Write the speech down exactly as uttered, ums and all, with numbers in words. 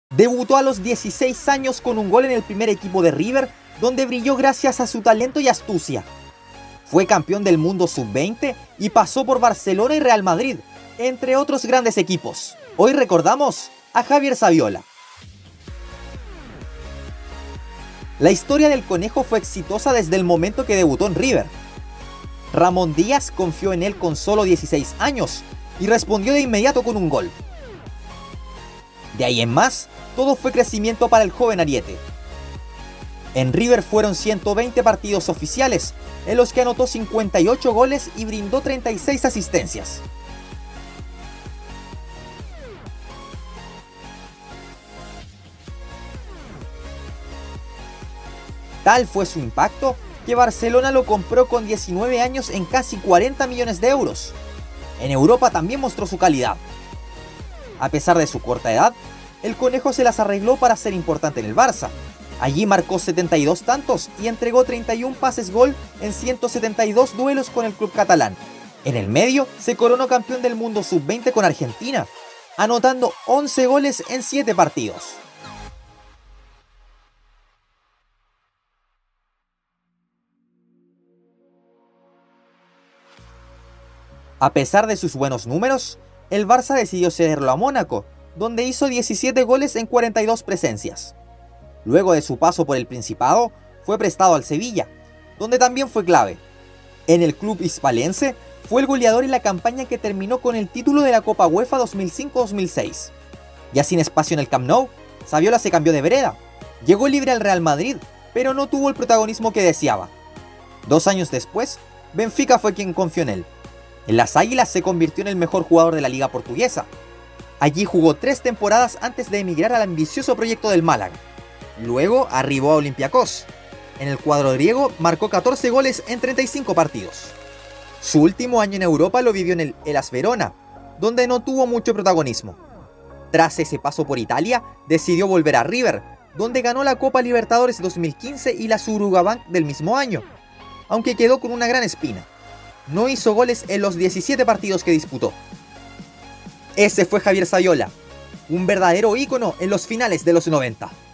Debutó a los dieciséis años con un gol en el primer equipo de River, donde brilló gracias a su talento y astucia. Fue campeón del mundo sub veinte y pasó por Barcelona y Real Madrid, entre otros grandes equipos. Hoy recordamos a Javier Saviola. La historia del conejo fue exitosa desde el momento que debutó en River. Ramón Díaz confió en él con solo dieciséis años y respondió de inmediato con un gol. De ahí en más, todo fue crecimiento para el joven ariete. En River fueron ciento veinte partidos oficiales, en los que anotó cincuenta y ocho goles y brindó treinta y seis asistencias. Tal fue su impacto que Barcelona lo compró con diecinueve años en casi cuarenta millones de euros. En Europa también mostró su calidad. A pesar de su corta edad, el conejo se las arregló para ser importante en el Barça. Allí marcó setenta y dos tantos y entregó treinta y un pases gol en ciento setenta y dos duelos con el club catalán. En el medio se coronó campeón del mundo sub veinte con Argentina, anotando once goles en siete partidos. A pesar de sus buenos números, el Barça decidió cederlo a Mónaco, donde hizo diecisiete goles en cuarenta y dos presencias. Luego de su paso por el Principado, fue prestado al Sevilla, donde también fue clave. En el club hispalense, fue el goleador en la campaña que terminó con el título de la Copa UEFA dos mil cinco dos mil seis. Ya sin espacio en el Camp Nou, Saviola se cambió de vereda. Llegó libre al Real Madrid, pero no tuvo el protagonismo que deseaba. Dos años después, Benfica fue quien confió en él. En las Águilas se convirtió en el mejor jugador de la liga portuguesa. Allí jugó tres temporadas antes de emigrar al ambicioso proyecto del Málaga. Luego arribó a Olympiacos. En el cuadro griego marcó catorce goles en treinta y cinco partidos. Su último año en Europa lo vivió en el Hellas Verona, donde no tuvo mucho protagonismo. Tras ese paso por Italia, decidió volver a River, donde ganó la Copa Libertadores dos mil quince y la Surugabank del mismo año, aunque quedó con una gran espina. No hizo goles en los diecisiete partidos que disputó. Ese fue Javier Saviola, un verdadero ícono en los finales de los noventa.